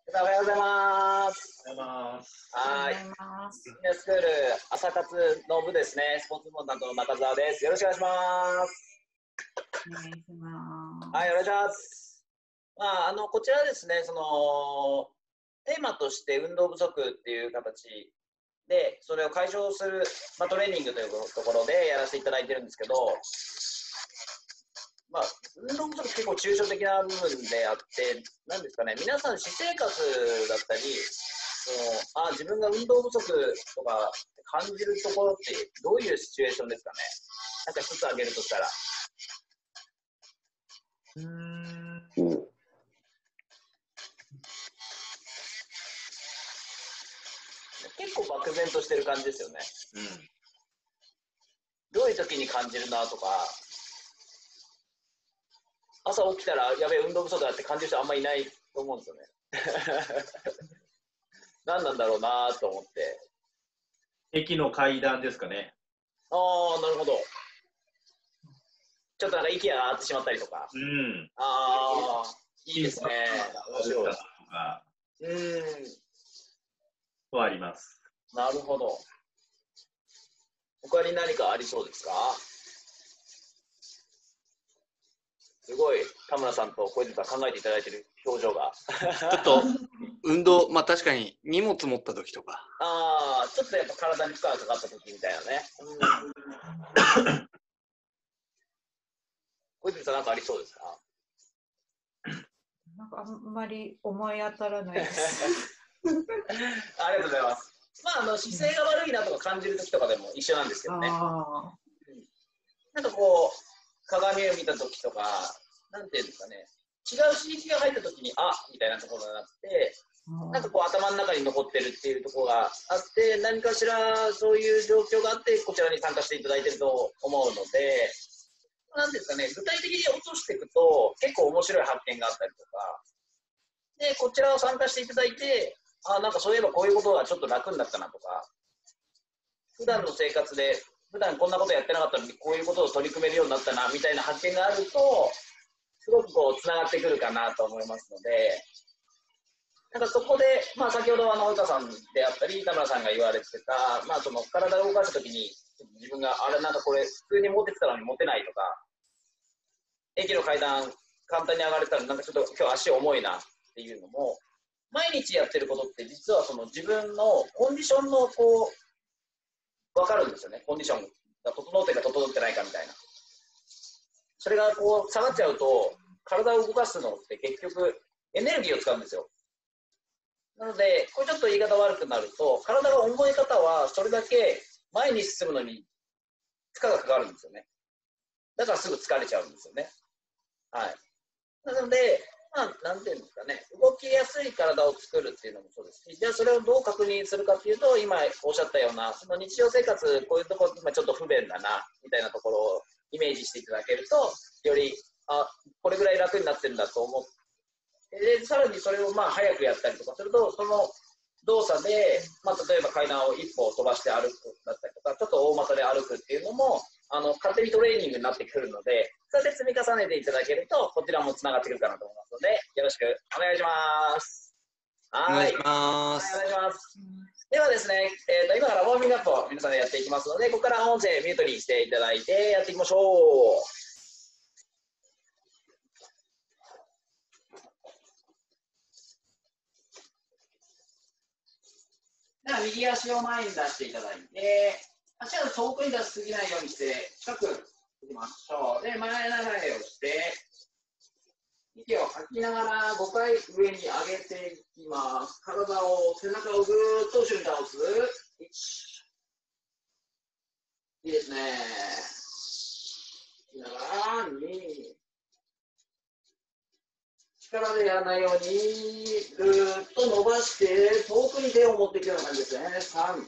おはようございます。 おはようございます。 はい。 ビジネスクール朝活の部ですね。スポーツ部担当の中澤です。よろしくお願いします。 お願いします。 はい、お願いします。こちらですね、テーマとして運動不足っていう形で、それを解消する、トレーニングというところでやらせていただいてるんですけど、運動不足結構抽象的な部分であって、なんですかね、皆さん私生活だったり、自分が運動不足とか感じるところってどういうシチュエーションですかね。なんか一つ挙げるとしたら。結構漠然としてる感じですよね。どういう時に感じるなとか、朝起きたらやべえ運動不足だって感じる人あんまりいないと思うんですよね。何なんだろうなと思って。 駅の階段ですかね。 ああ、なるほど。ちょっとなんか息が上がってしまったりとか。ああ、いいですね。面白い。 はあります。 なるほど。他に何かありそうですか？すごい田村さんと小泉さん考えていただいている表情がちょっと運動、確かに荷物持った時とか。 ちょっとやっぱ体に負荷がかかった時みたいなね。小泉さんなんかありそうですか？ なんかあんまり思い当たらないです。 ありがとうございます。姿勢が悪いなとか感じる時とかでも一緒なんですけどね。なんかこう鏡を見た時とか、なんていうんですかね、違う刺激が入った時にみたいなところがあって、なんかこう頭の中に残ってるっていうところがあって、何かしらそういう状況があってこちらに参加していただいてると思うので、なんですかね、具体的に落としていくと結構面白い発見があったりとかで、こちらを参加していただいて、なんかそういえばこういうことがちょっと楽になったなとか、普段の生活で普段こんなことやってなかったのにこういうことを取り組めるようになったなみたいな発見があると、すごくこうつながってくるかなと思いますので、なんかそこで、先ほど及川さんであったり田村さんが言われてた、その体を動かすときに自分がなんかこれ普通に持ってきたのに持てないとか、駅の階段簡単に上がれたらなんかちょっと今日足重いなっていうのも、毎日やってることって実はその自分のコンディションのこう分かるんですよね。コンディションが整ってるか整ってないかみたいな。それがこう下がっちゃうと体を動かすのって結局エネルギーを使うんですよ。なのでこれちょっと言い方悪くなると、体が重い方はそれだけ前に進むのに負荷がかかるんですよね。だからすぐ疲れちゃうんですよね。はい。なのでなんていうんですかね、動きやすい体を作るっていうのもそうですし、じゃあそれをどう確認するかっていうと、今おっしゃったような、その日常生活、こういうところ、今ちょっと不便だな、みたいなところをイメージしていただけると、より、これぐらい楽になってるんだと思って、でさらにそれを早くやったりとかすると、その動作で、例えば階段を一歩飛ばして歩くだったりとか、ちょっと大股で歩くっていうのも、勝手にトレーニングになってくるので、それで積み重ねていただけると、こちらもつながってくるかなと思いますので、よろしくお願いします。 お願いします。 お願いします。ではですね、今からウォーミングアップを皆さんでやっていきますので、ここから音声ミュートにしていただいてやっていきましょう。では右足を前に出していただいて、足を遠くに出しすぎないようにして近くいきましょう。で、前流れをして、息を吐きながら5回上に上げていきます。背中をぐーっと後ろに倒す。1。いいですね。吐きながら2。力でやらないようにぐーっと伸ばして遠くに手を持っていくような感じですね。3。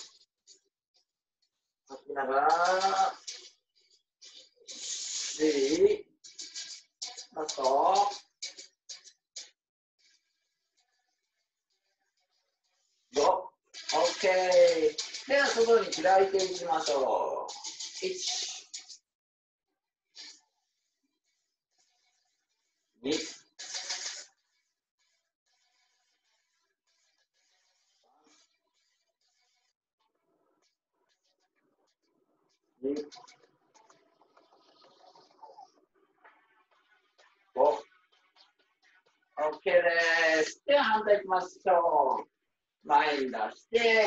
吐きながら4。ラスト。5。OK。では外に開いていきましょう。1。2。 OK です。では反対いきましょう。前に出して、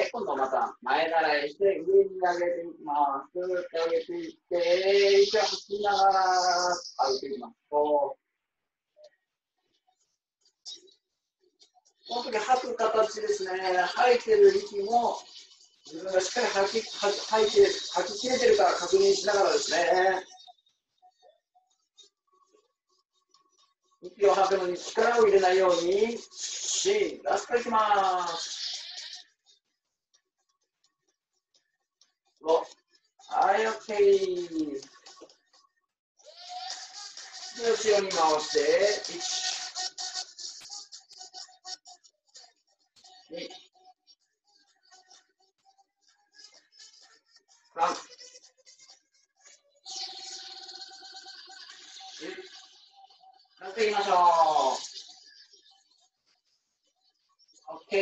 今度また前習いして、上に上げていきます。上げていって、息を吐きながら上げていきます。この時吐く形ですね。吐いてる息も自分がしっかり吐き切れてるか確認しながらですね。息を吐くのに力を入れないように、ラストいきます。はい、OK。で、後ろに回して、1、2、3、やっていきましょう。OK。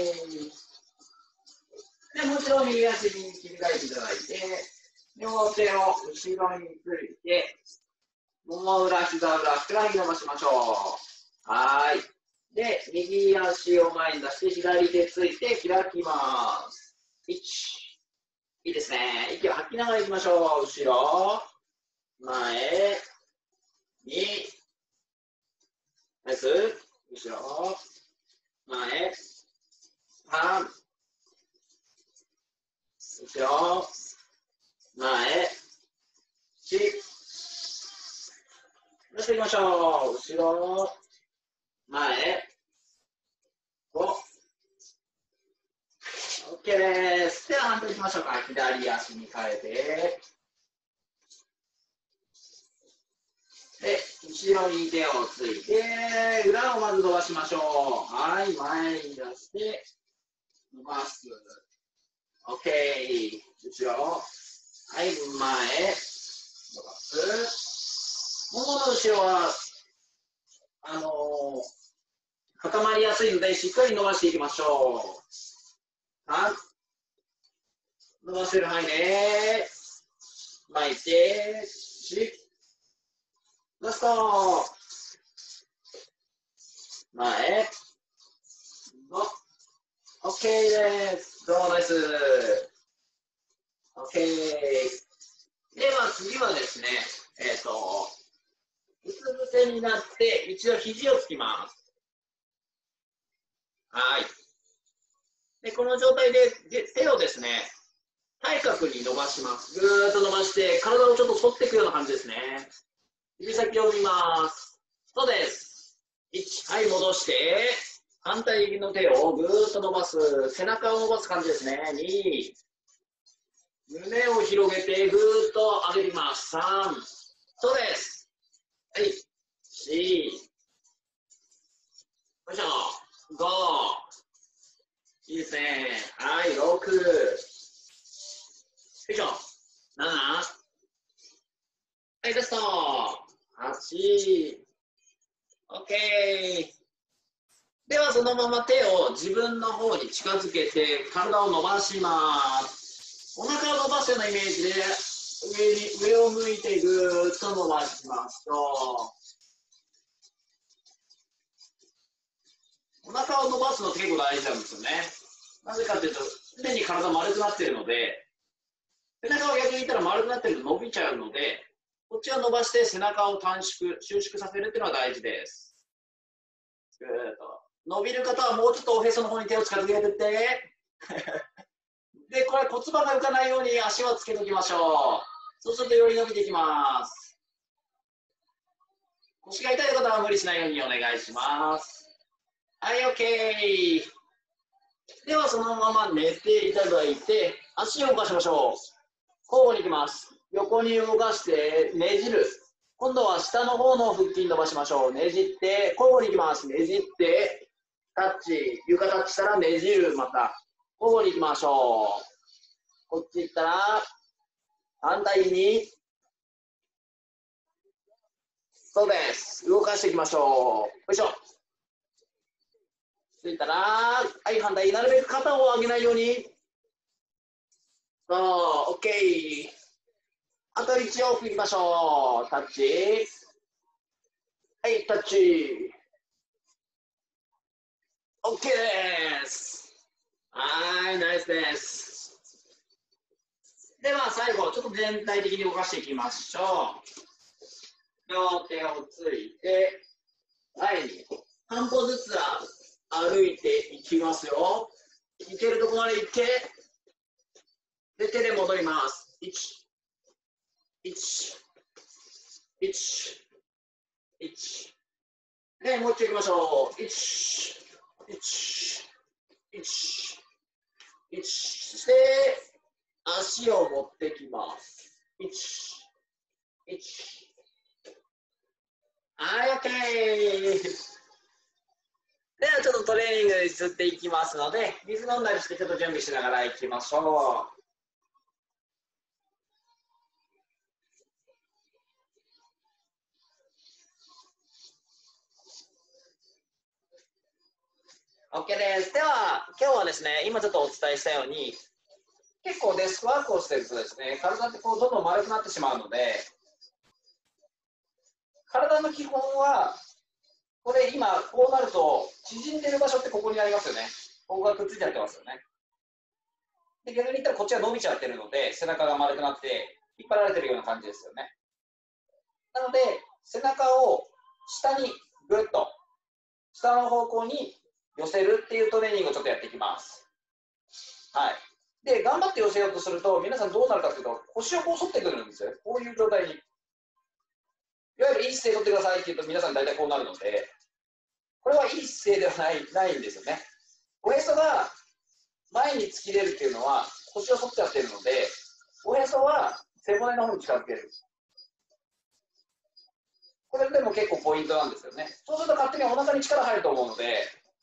で、もちろん右足に切り替えていただいて、両手を後ろについて、もも裏、膝裏、ふくらはぎ伸ばしましょう。はい。で、右足を前に出して、左手ついて開きます。1。いいですね。息を吐きながらいきましょう。後ろ、前、2、ナイス。後ろ、前、3、後ろ、前、4、やっていきましょう。後ろ、前、5、OK です。では反対いきましょうか。左足に変えて、で、後ろに手をついて、裏をまず伸ばしましょう。はい、前に出して、伸ばす。OK。後ろ。はい、前。伸ばす。ももの後ろは、固まりやすいので、しっかり伸ばしていきましょう。3。伸ばせる範囲で、巻いて、4。ラスト。前。5。OK です。どうもナイス。OK。では次はですね、うつ伏せになって一度肘をつきます。はい。で、この状態で手をですね、対角に伸ばします。ぐーっと伸ばして、体をちょっと反っていくような感じですね。指先を見ます。そうです。1、はい、戻して、反対右の手をぐーっと伸ばす。背中を伸ばす感じですね。2、胸を広げてぐーっと上げていきます。3、そうです。はい、4、よいしょ、5、いいですね。はい、6、よいしょ、7、はい、ラスト、8、OK。では、そのまま手を自分の方に近づけて、体を伸ばします。お腹を伸ばすようなイメージで、上を向いてぐーっと伸ばしますと、お腹を伸ばすのって結構大事なんですよね。なぜかというと、常に体丸くなっているので、背中を逆に言ったら丸くなっていると伸びちゃうので、こっちを伸ばして背中を収縮させるっていうのが大事です。ぐーっと。伸びる方はもうちょっとおへその方に手を近づけてって。で、これ骨盤が浮かないように足をつけておきましょう。そうするとより伸びていきます。腰が痛い方は無理しないようにお願いします。はい、OK。では、そのまま寝ていただいて、足を動かしましょう。交互にいきます。横に動かしてねじる。今度は下の方の腹筋伸ばしましょう。ねじって、交互にいきます。ねじって、タッチ。床タッチしたらねじる。また。交互にいきましょう。こっち行ったら、反対に。そうです。動かしていきましょう。よいしょ。ついたら、はい、反対。なるべく肩を上げないように。そう、OK。あと1往復いきましょう。タッチ。はい、タッチ。 OK です。はい、ナイスです。では最後、ちょっと全体的に動かしていきましょう。両手をついて、前に半歩ずつ歩いていきますよ。行けるところまで行って、で、手で戻ります。1、1、1、1。で、もう一回行きましょう。1、1、1、1。して、足を持ってきます。1、1。はい、OK。では、ちょっとトレーニングに移っていきますので、水飲んだりしてちょっと準備しながら行きましょう。OK です。では、今日はですね、今ちょっとお伝えしたように、結構デスクワークをしてるとですね、体ってこうどんどん丸くなってしまうので、体の基本は、これ今こうなると、縮んでる場所ってここにありますよね。ここがくっついちゃってますよね。で、逆に言ったらこっちが伸びちゃってるので、背中が丸くなって引っ張られてるような感じですよね。なので、背中を下にぐっと、下の方向に寄せるっていうトレーニングをちょっとやっていきます。はい。で、頑張って寄せようとすると、皆さんどうなるかというと、腰をこう反ってくるんですよ。こういう状態に。いわゆるいい姿勢を取ってくださいって言うと、皆さん大体こうなるので、これはいい姿勢ではないんですよね。おへそが前に突き出るっていうのは、腰を反っちゃってるので、おへそは背骨の方に近づける。これでも結構ポイントなんですよね。そうすると勝手にお腹に力入ると思うので、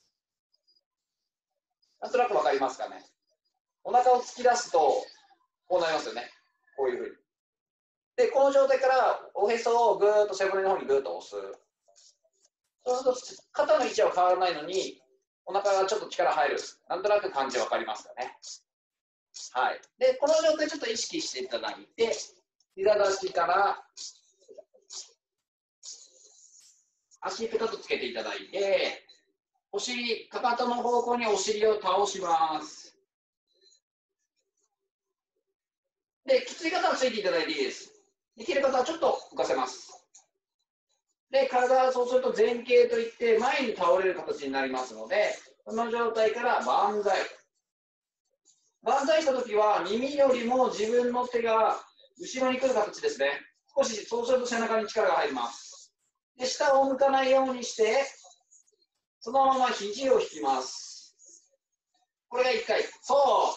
なんとなくわかりますかね。お腹を突き出すと、こうなりますよね。こういうふうに。で、この状態からおへそをぐーっと背骨の方にぐーっと押す。そうすると肩の位置は変わらないのに、お腹がちょっと力入る。なんとなく感じわかりますかね。はい。で、この状態ちょっと意識していただいて、膝立ちから足ペタッとつけていただいて、お尻、かかとの方向にお尻を倒します。で、きつい方はついていただいていいです。できる方はちょっと浮かせます。で、体はそうすると前傾といって前に倒れる形になりますので、この状態から万歳。万歳したときは耳よりも自分の手が後ろに来る形ですね。少し、そうすると背中に力が入ります。で、下を向かないようにして、そのまま肘を引きます。これが1回。そう。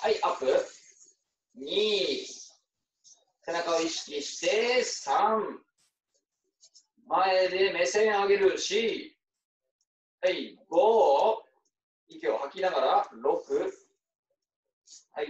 はい、アップ。2。背中を意識して、3。前で目線上げる4、はい、5、息を吐きながら6、はい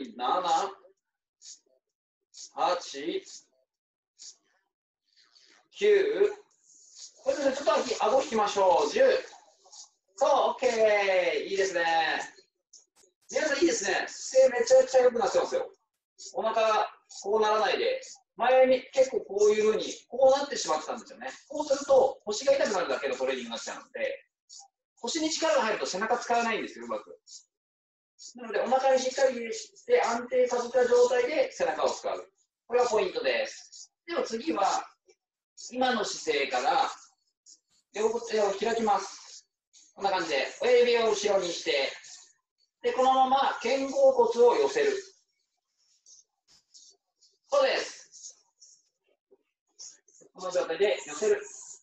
、7、8、9、これでちょっと顎引きましょう。10、そう、OK、いいですね。皆さんいいですね。姿勢めちゃくちゃ良くなってますよ。お腹こうならないで。前に結構こういうふうにこうなってしまってたんですよね。こうすると腰が痛くなるだけのトレーニングになっちゃうので、腰に力が入ると背中使わないんですよ、うまく。なのでお腹にしっかりして安定させた状態で背中を使う。これがポイントです。では次は今の姿勢から両手を開きます。こんな感じで親指を後ろにして、でこのまま肩甲骨を寄せる。そうです。この状態で寄せる。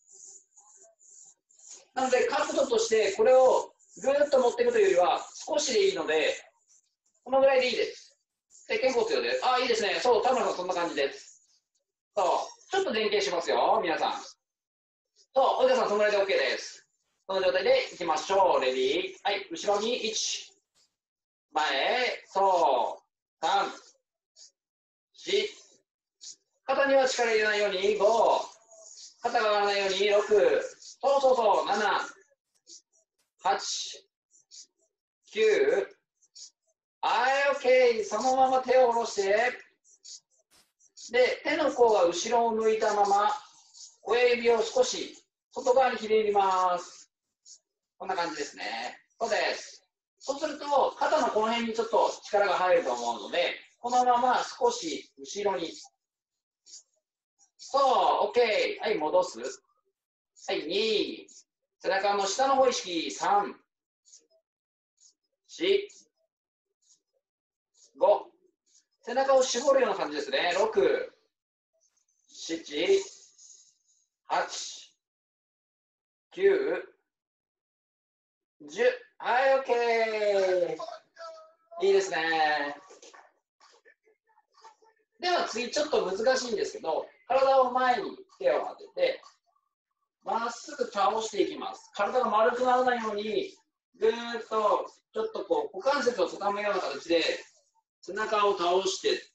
なので角度としてこれをぐーっと持っていくというよりは少しでいいので、このぐらいでいいです。で、肩甲骨で、いいですね。そう、田村さんそんな感じです。そう、ちょっと前傾しますよ、皆さん。そう、おじさんそのぐらいで OK です。この状態でいきましょう。レディー。はい、後ろに1、前、そう、3、4、肩には力入れないように5、肩が上がらないように6、そうそうそう、7、8、9、はい、OK。そのまま手を下ろして、で、手の甲が後ろを向いたまま、親指を少し外側にひねります。こんな感じですね。そうです。 そうすると、肩のこの辺にちょっと力が入ると思うので、このまま少し後ろに。そう、OK。はい、戻す。はい、2。背中の下の方意識、3、4、5。背中を絞るような感じですね。6、7、8、9、10。はい、OK。いいですね。では次、ちょっと難しいんですけど、体を前に手を当てて、まっすぐ倒していきます。体が丸くならないように、ぐーっとちょっとこう股関節を畳むような形で、背中を倒していって、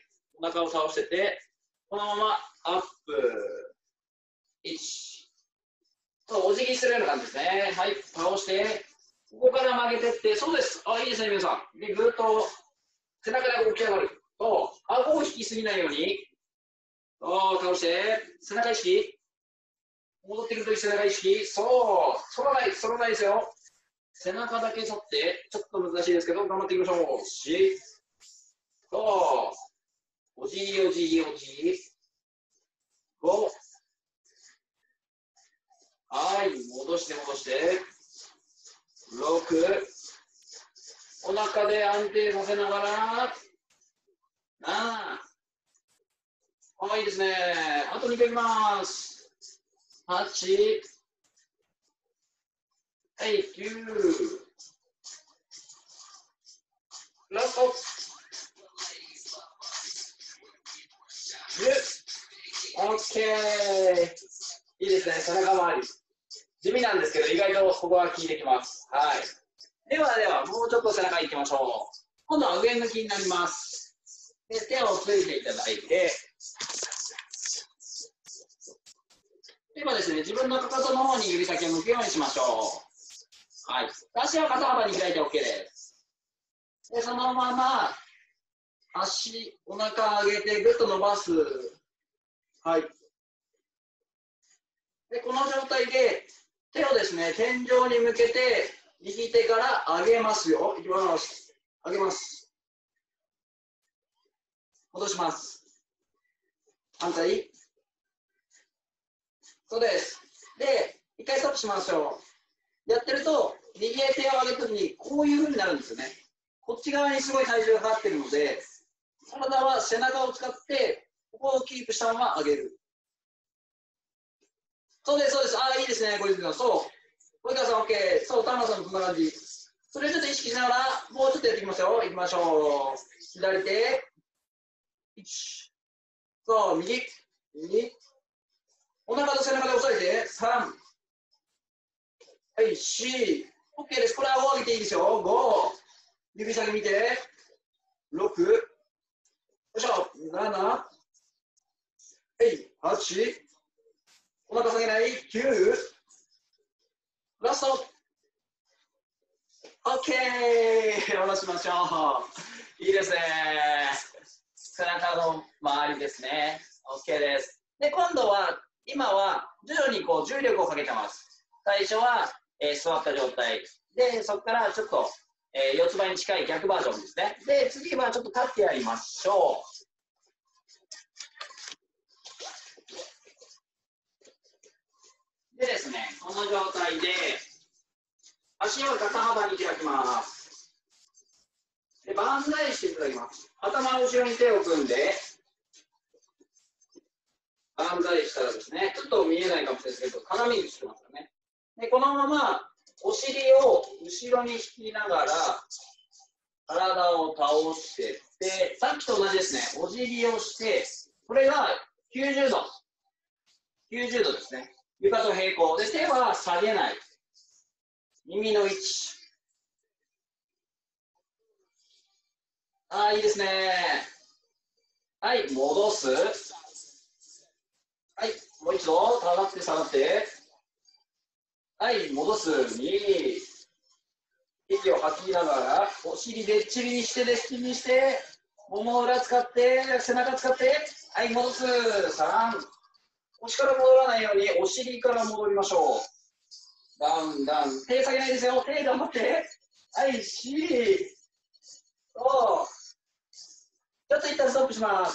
お腹を倒していって、このままアップ。1。そう、お辞儀するような感じですね。はい、倒して、ここから曲げていって、そうです。あ、いいですね、皆さん。で、ぐーっと背中で起き上がる。と、顎を引きすぎないように、倒して、背中意識。戻ってくるとき背中意識。そう。反らないですよ。背中だけ反って、ちょっと難しいですけど、頑張っていきましょう。4。そう。おじぎおじぎおじぎ。5。はい。戻して戻して。6。お腹で安定させながら。7。いいですね。あと2回いきます。8。はい、9。ラスト。10。OK。いいですね。背中周り。地味なんですけど、意外とここは効いてきます。はい。では、もうちょっと背中いきましょう。今度は上向きになります。で、手をついていただいて、ではですね、自分のかかとの方に指先を向くようにしましょう。はい。足は肩幅に開いて OK です。で、そのまま、足、お腹上げてぐっと伸ばす。はい。で、この状態で、手をですね、天井に向けて、右手から上げますよ。いきます。上げます。戻します。反対。そうです。で、一回ストップしましょう。やってると、右へ手を上げたときに、こういう風になるんですよね。こっち側にすごい体重がかかってるので、体は背中を使って、ここをキープしたまま上げる。そうです、そうです。ああ、いいですね、小泉さん。そう。小泉さん、OK。そう、田村さんもこんな感じ。それをちょっと意識しながら、もうちょっとやっていきますよ。いきましょう。左手。1。そう、右。右。お腹と背中で押さえて。3。はい、4。OK です。これは顎上げていいですよ。5。指先見て。6。よいしょ。7。はい、8。お腹下げない。9。ラスト。OK。下ろしましょう。いいですね。背中の周りですね。OK です。で、今度は、今は徐々にこう重力をかけてます。最初は、座った状態。で、そこからちょっと、四つ倍に近い逆バージョンですね。で、次はちょっと立ってやりましょう。でですね、この状態で、足を肩幅に開きます。で、万歳していただきます。頭の後ろに手を組んで、万歳したらですね、ちょっと見えないかもしれないですけど、鏡にしてますよね。で、このまま、お尻を後ろに引きながら、体を倒していって、さっきと同じですね、お辞儀をして、これが90度。90度ですね。床と平行。で、手は下げない。耳の位置。ああ、いいですね。はい、戻す。はい、もう一度、下がって下がって。はい、戻す。2。息を吐きながら、お尻でっちりにして、でっちりにして、もも裏使って、背中使って、はい、戻す。3。腰から戻らないように、お尻から戻りましょう。ダウン、ダウン。手下げないですよ。手頑張って。 はい、C。そう。ちょっと一旦ストップします。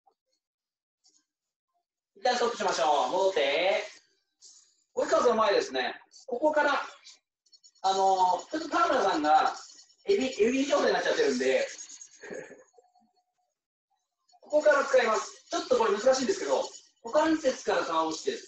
一旦ストップしましょう。戻って。追い風の前ですね。ここから、ちょっと田村さんがエビ状態になっちゃってるんで、ここから使います。ちょっとこれ難しいんですけど、股関節から倒していって、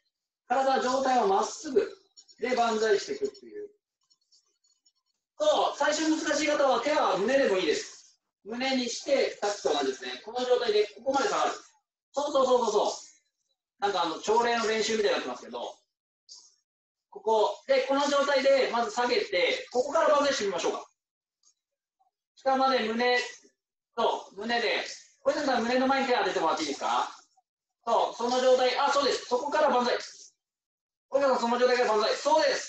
体の状態をまっすぐで万歳していくっていう。そう、最初難しい方は手は胸でもいいです。胸にしてタッチと同じですね。この状態でここまで下がる。そうそうそうそう。なんか朝礼の練習みたいになってますけど、ここでこの状態でまず下げて、ここから万歳してみましょうか。下まで胸と胸で、小泉さん胸の前に手を当ててもらっていいですか。そう、その状態、あ、そうです。そこから万歳。小泉さんその状態から万歳。そうです。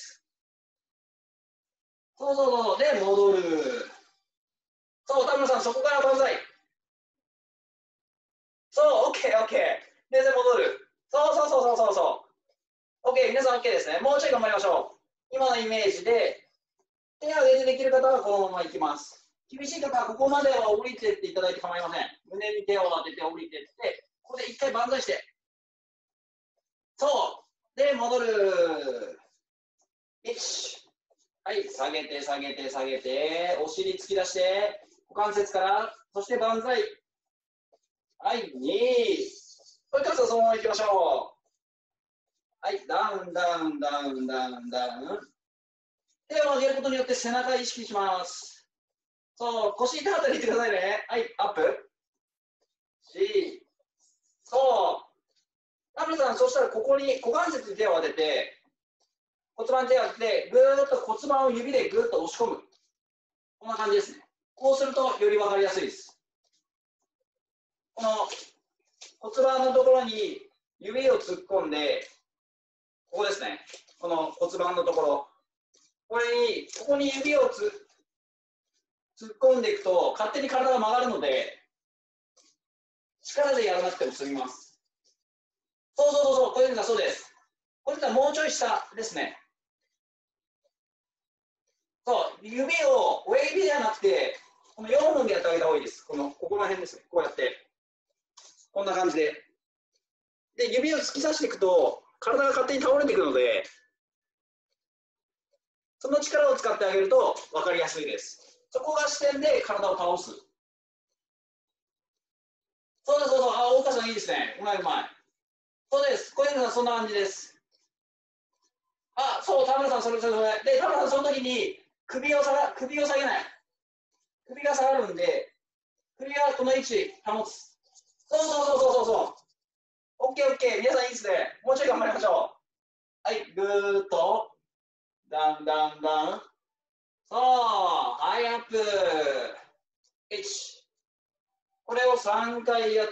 そうそうそう。で、戻る。そう、田村さん、そこから万歳。そう、OK、OK。で、戻る。そうそうそうそうそう。OK、皆さん OK ですね。もうちょい頑張りましょう。今のイメージで、手を上げてできる方はこのままいきます。厳しい方はここまでは降りてっていただいて構いません。胸に手を当てて降りてって、ここで一回万歳して。そう。で、戻る。1。はい、下げて、下げて、下げて、お尻突き出して、股関節から、そして万歳。はい、2。これからそのままいきましょう。はい、ダウン、ダウン、ダウン、ダウン、ダウン。手を上げることによって背中意識します。そう、腰痛かったら言ってくださいね。はい、アップ。4。そう。田村さん、そしたらここに股関節に手を当てて、骨盤に手を当てて、ぐーっと骨盤を指でぐーっと押し込む。こんな感じですね。こうするとより分かりやすいです。この骨盤のところに指を突っ込んで、ここですね。この骨盤のところ。ここに指を突っ込んでいくと、勝手に体が曲がるので、力でやらなくても済みます。そうそうそうそう、小泉さん、そうです。小泉さん、もうちょい下ですね。そう、指を親指ではなくて、この4本でやってあげた方がいいです。ここら辺ですね。こうやって。こんな感じで。で、指を突き刺していくと、体が勝手に倒れていくので、その力を使ってあげると分かりやすいです。そこが視点で体を倒す。そうだそうだ、あ、大川さんいいですね。うまいうまい。そうです。小泉さん、そんな感じです。あ、そう、田村さん、それ。で、田村さん、その時に首を下げない。首が下がるんで、首はこの位置保つ。そうそうそうそうそう。OK、OK。皆さんいいですね。もうちょい頑張りましょう。はい、ぐーっと。ダウン、ダウン、ダウン。そう、はい、アップ。1。これを3回やって、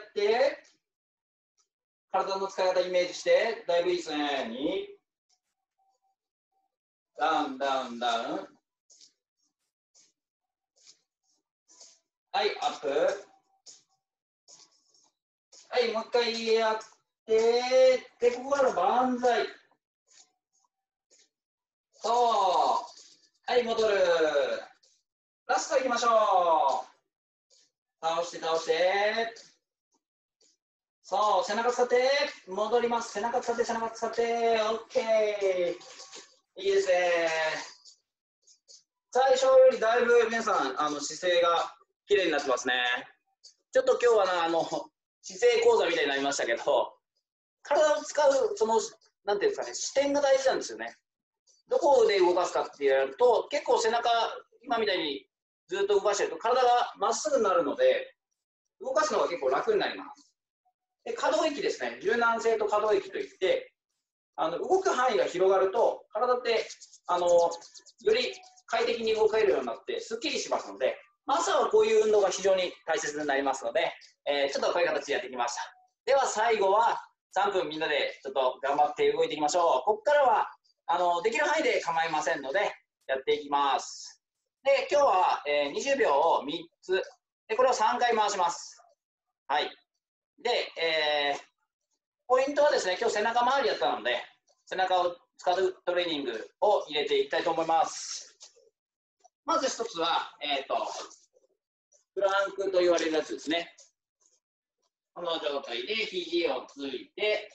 体の使い方イメージして、だいぶいいですね。2。ダウン、ダウン、ダウン。はい、アップ。はい、もう一回やって、で、ここから万歳。そう。はい、戻る。ラストいきましょう。倒して、倒して。そう、背中使って、戻ります。背中使って、背中使って、OK。いいですね。最初よりだいぶ皆さん、姿勢が綺麗になってますね。ちょっと今日は姿勢講座みたいになりましたけど、体を使う、なんていうんですかね、視点が大事なんですよね。どこで動かすかってやると、結構背中、今みたいにずっと動かしてると、体がまっすぐになるので、動かすのが結構楽になります。で、可動域ですね。柔軟性と可動域といって、動く範囲が広がると、体って、より快適に動かれるようになって、すっきりしますので、朝はこういう運動が非常に大切になりますので、ちょっとこういう形でやってきました。では最後は3分みんなでちょっと頑張って動いていきましょう。ここからはできる範囲で構いませんのでやっていきます。で、今日は、20秒を3つで、これを3回回します。はい。で、ポイントはですね、今日背中周りやったので、背中を使うトレーニングを入れていきたいと思います。 まず一つは、プランクと言われるやつですね。この状態で肘をついて、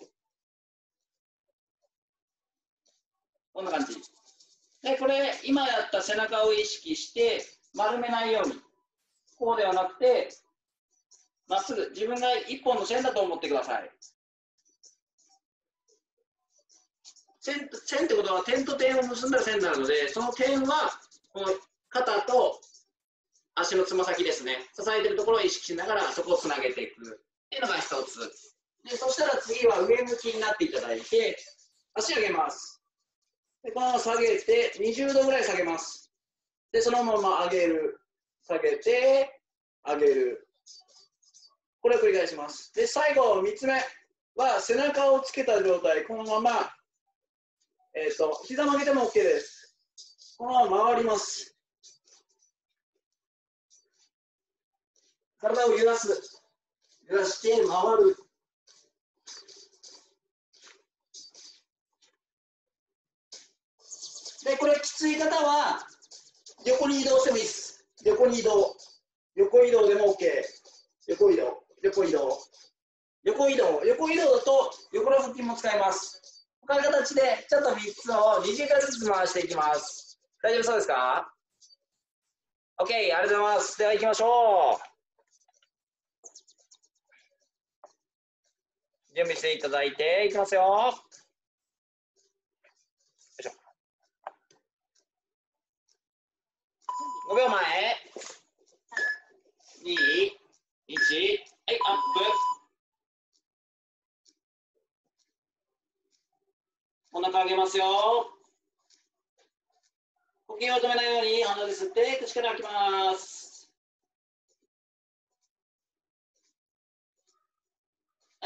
こんな感じ。で、これ、今やった背中を意識して丸めないように。こうではなくて、まっすぐ、自分が一本の線だと思ってください。線ってことは点と点を結んだ線なので、その点はこの肩と足のつま先ですね。支えてるところを意識しながらそこをつなげていくっていうのが一つ。で、そしたら次は上向きになっていただいて、足上げます。で、このまま下げて20度ぐらい下げます。で、そのまま上げる、下げて、上げる。これを繰り返します。で、最後3つ目は背中をつけた状態、このまま膝曲げても OK です。このまま回ります。体を揺らす。揺らして回る。で、これきつい方は横に移動してもいいです。横に移動。横移動でも OK。横移動。横移動。横移動。横移動だと横の腹筋も使えます。こういう形でちょっと3つを20回ずつ回していきます。大丈夫そうですか？ OK、ありがとうございます。では行きましょう。準備していただいていきますよ。よいしょ。5秒前。2、1、はい、アップ。お腹上げますよ。呼吸を止めないように鼻で吸って口から吐きます。はい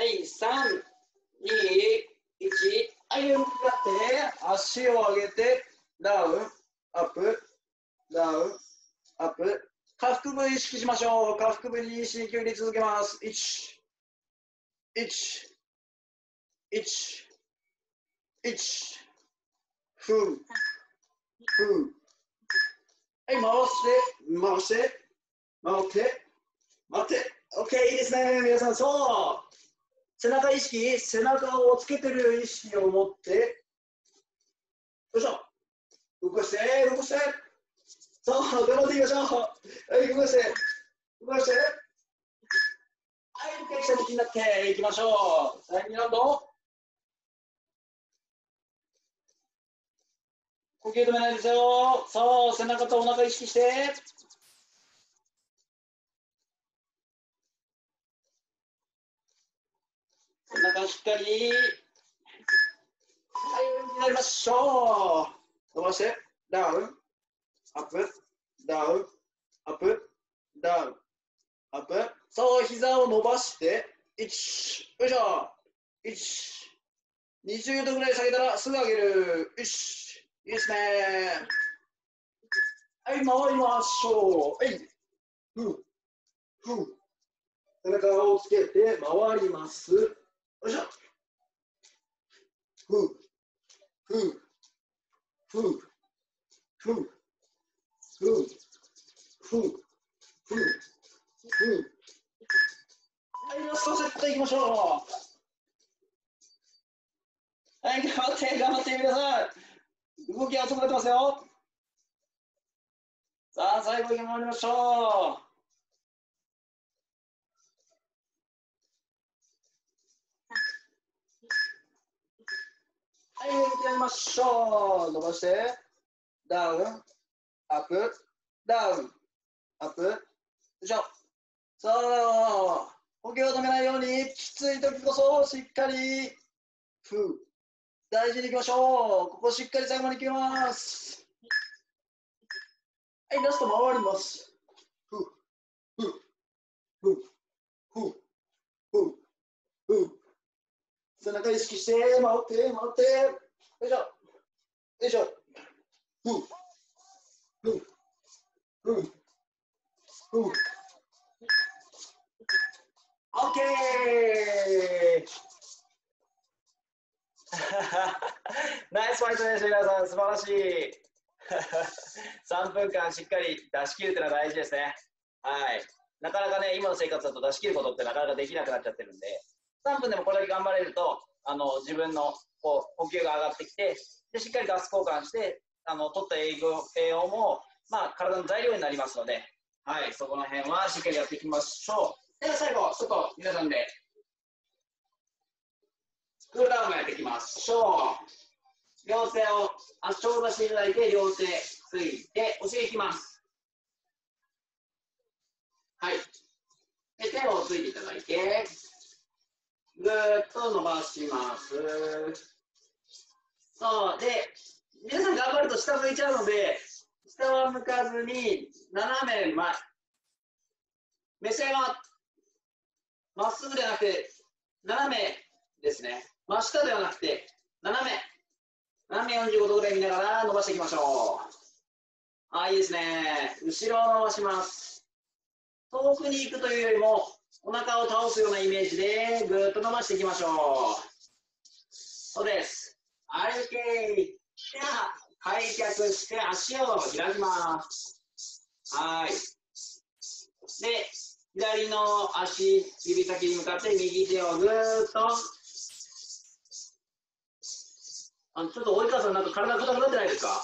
、3、2、1、はい、向かって足を上げてダウン、アップ、ダウン、アップ。下腹部意識しましょう。下腹部に深呼吸入れ続けます。1、1、1、1、ふう、ふう。はい、回して、回って、回って。OK、いいですね。皆さん、そう。背中意識、背中をつけてる意識を持って、よいしょ。動かして、動かして。そう、頑張っていきましょう。はい、動かして、動かして。はい、下向きになっていきましょう。第2ラウンド。呼吸止めないですよ。そう、背中とお腹意識して。お腹しっかり。はい、上になりましょう。伸ばして、ダウン、アップ、ダウン、アップ、ダウン、アップ。そう、膝を伸ばして、1、よいしょ。1、20度ぐらい下げたらすぐ上げる。よし、いいですね。はい、回りましょう。はい、ふう、ふう。背中をつけて回ります。よいしょ。ふう、ふう、ふう、ふう、ふう、ふう、ふう、ふう。はい、ラストセットいきましょう。はい、頑張って、頑張って、皆さん。動きが遅くなってますよ。さあ、最後に回りましょう。はい、やりましょう。伸ばして、ダウン、アップ、ダウン、アップ。よいしょ。そう、呼吸を止めないように、きつい時こそしっかり、大事にいきましょう。ここしっかり最後までいきます。はい、ラスト回ります。背中意識して、回って、回って。よいしょ。よいしょ。オッケーナイスファイトです、皆さん。素晴らしい。 3分間しっかり出し切るっていうのは大事ですね。はい。なかなかね、今の生活だと出し切ることってなかなかできなくなっちゃってるんで、3分でもこれだけ頑張れると、自分のこう呼吸が上がってきて、でしっかりガス交換して、取った栄養も、まあ、体の材料になりますので、はい、そこの辺はしっかりやっていきましょう。では最後、ちょっと皆さんで、クールダウンもやっていきましょう。両手を足を出していただいて、両手ついて、お尻いきます。はい。で、手をついていただいて、ぐーっと伸ばします。そう。で、皆さん頑張ると下向いちゃうので、下は向かずに、斜め前。目線はまっすぐではなくて、斜めですね。真下ではなくて、斜め45度ぐらい見ながら伸ばしていきましょう。いいですね。後ろを伸ばします。遠くに行くというよりも、お腹を倒すようなイメージでぐーっと伸ばしていきましょう。そうです。OK。では、開脚して足を開きます。はい。で、左の足、指先に向かって右手をぐーっと。ちょっと及川さん、なんか体硬くなってないですか？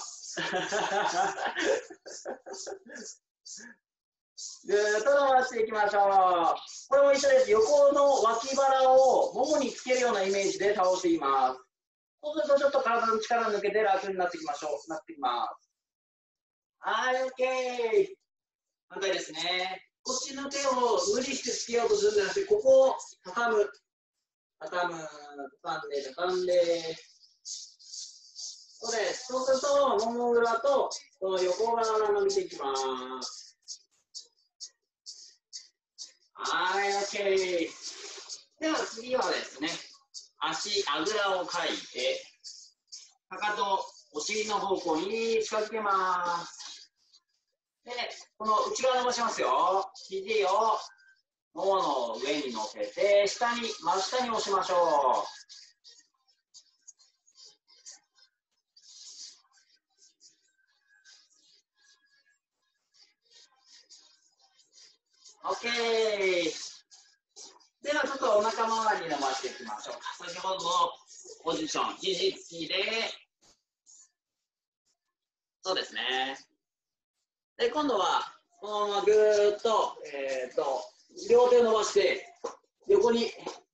ぐーっと伸ばしていきましょう。これも一緒です。横の脇腹をももにつけるようなイメージで倒しています。そうするとちょっと体の力抜けて楽になってきましょう。なってきます。OK。反対ですね。こっちの手を無理してつけようとするんじゃなくて、ここを畳む。畳んで。そうです。そうすると、もも裏とこの横側が伸びていきます。OK。では次はですね、あぐらをかいて、かかと、お尻の方向に近づけます。で、この内側伸ばしますよ。肘をももの上に乗せて、真下に押しましょう。OK。ではちょっとお腹周り伸ばしていきましょうか。先ほどのポジション、肘つきで、そうですね。で、今度はこのままぐーっと、両手を伸ばして、横に、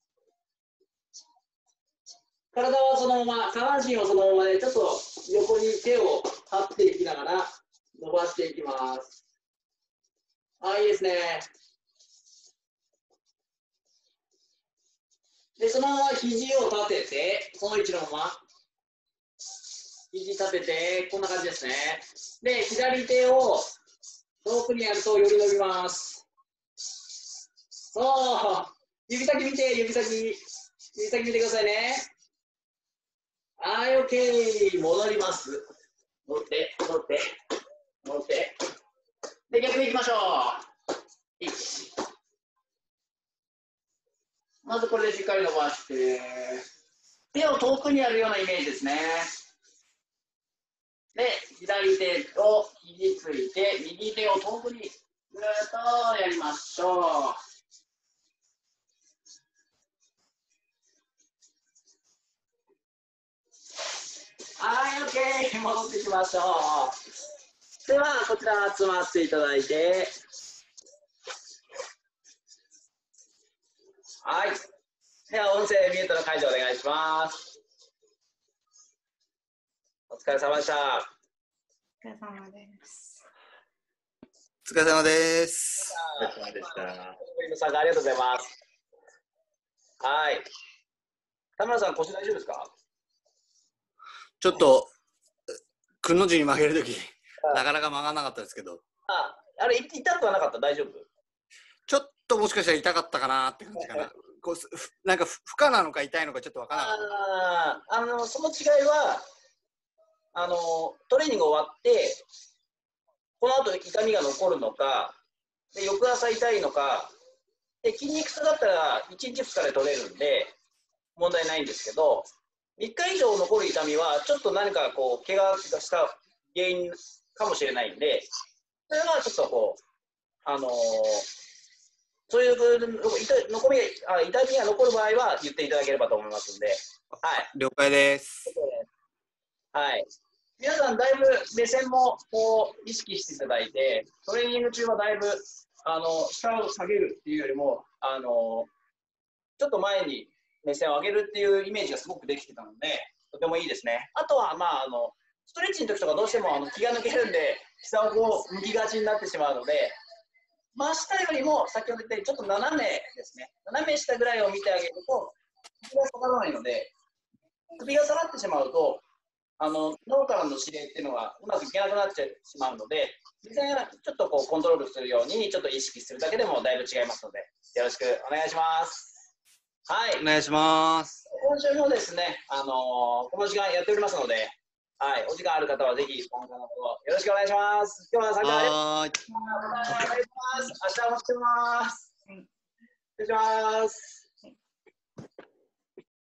体はそのまま、下半身をそのままで、ちょっと横に手を張っていきながら伸ばしていきます。いいですね。で、そのまま肘を立てて、この位置のまま、肘立てて、こんな感じですね。で、左手を遠くにやるとより伸びます。そう、指先見て、指先見てくださいね。OK。戻ります。戻って。で、逆に行きましょう。1。まずこれでしっかり伸ばして、手を遠くにやるようなイメージですね。で、左手を肘ついて、右手を遠くにぐーっとやりましょう。OK。戻っていきましょう。では、こちら集まっていただいて、はい。では、音声ミュートの解除お願いします。お疲れ様でした。 お疲れ様です。 お疲れ様です。 お疲れ様でした。 参加ありがとうございます。はい。田村さん、腰大丈夫ですか？ ちょっと、くの字に曲げるとき、なかなか曲がらなかったですけど。 あれ、痛くはなかった？大丈夫？ ちょっともしかしたら痛かったかなって感じかな。こうなんか負荷なのか痛いのかちょっとわからなかった。 その違いは、トレーニング終わって、この後痛みが残るのか、で翌朝痛いのか、で筋肉痛だったら1日2日で取れるんで、問題ないんですけど、3日以上残る痛みは、ちょっと何かこう怪我した原因かもしれないんで、それはちょっとこう、そういう痛みが残る場合は言っていただければと思いますので、はい。 了解です。 はい。皆さん、だいぶ目線もこう意識していただいて、トレーニング中はだいぶ下を下げるっていうよりも、ちょっと前に目線を上げるっていうイメージがすごくできてたので、とてもいいですね。あとは、ストレッチの時とかどうしても気が抜けるんで、下をこう向きがちになってしまうので、真下よりも先ほど言ったようにちょっと斜めですね。斜め下ぐらいを見てあげると、首が下がらないので、首が下がってしまうと、脳からの指令っていうのがうまくいけなくなってしまうので、実際はちょっとこうコントロールするようにちょっと意識するだけでもだいぶ違いますので、よろしくお願いします。はい。 お願いします。 今週もですね、この時間やっておりますので、はい、お時間ある方はぜひ今後のことよろしくお願いします。今日は参加ありがとうございます。明日お待ちしてます。失礼します。